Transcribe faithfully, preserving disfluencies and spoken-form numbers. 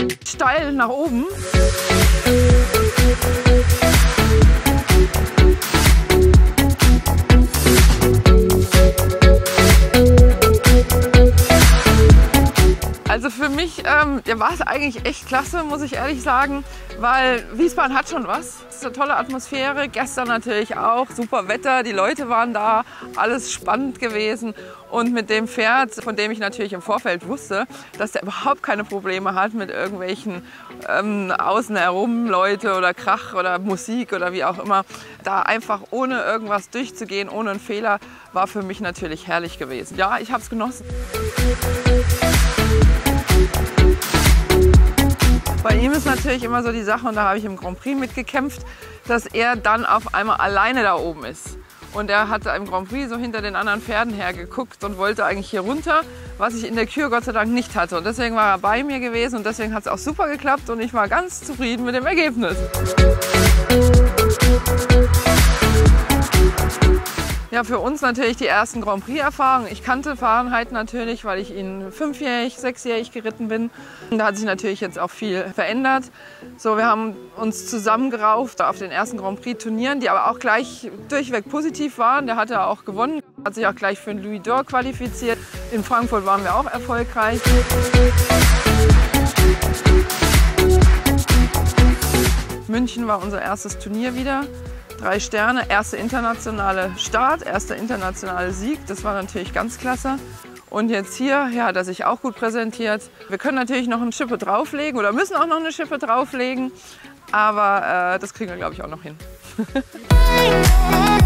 steil nach oben. Also für mich ähm, ja, war es eigentlich echt klasse, muss ich ehrlich sagen, weil Wiesbaden hat schon was. Es ist eine tolle Atmosphäre, gestern natürlich auch, super Wetter, die Leute waren da, alles spannend gewesen. Und mit dem Pferd, von dem ich natürlich im Vorfeld wusste, dass der überhaupt keine Probleme hat mit irgendwelchen ähm, außen herum Leute oder Krach oder Musik oder wie auch immer, da einfach ohne irgendwas durchzugehen, ohne einen Fehler, war für mich natürlich herrlich gewesen. Ja, ich habe es genossen. Bei ihm ist natürlich immer so die Sache, und da habe ich im Grand Prix mitgekämpft, dass er dann auf einmal alleine da oben ist. Und er hat im Grand Prix so hinter den anderen Pferden hergeguckt und wollte eigentlich hier runter, was ich in der Kür Gott sei Dank nicht hatte. Und deswegen war er bei mir gewesen und deswegen hat es auch super geklappt und ich war ganz zufrieden mit dem Ergebnis. Ja, für uns natürlich die ersten Grand Prix-Erfahrungen. Ich kannte Fahrenheit natürlich, weil ich ihn fünfjährig, sechsjährig geritten bin. Und da hat sich natürlich jetzt auch viel verändert. So, wir haben uns zusammengerauft auf den ersten Grand Prix-Turnieren, die aber auch gleich durchweg positiv waren. Der hatte auch gewonnen, hat sich auch gleich für den Louis d'Or qualifiziert. In Frankfurt waren wir auch erfolgreich. München war unser erstes Turnier wieder. Drei Sterne, erste internationale Start, erster internationale Sieg, das war natürlich ganz klasse. Und jetzt hier, ja, hat er sich auch gut präsentiert. Wir können natürlich noch eine Schippe drauflegen oder müssen auch noch eine Schippe drauflegen, aber äh, das kriegen wir, glaube ich, auch noch hin.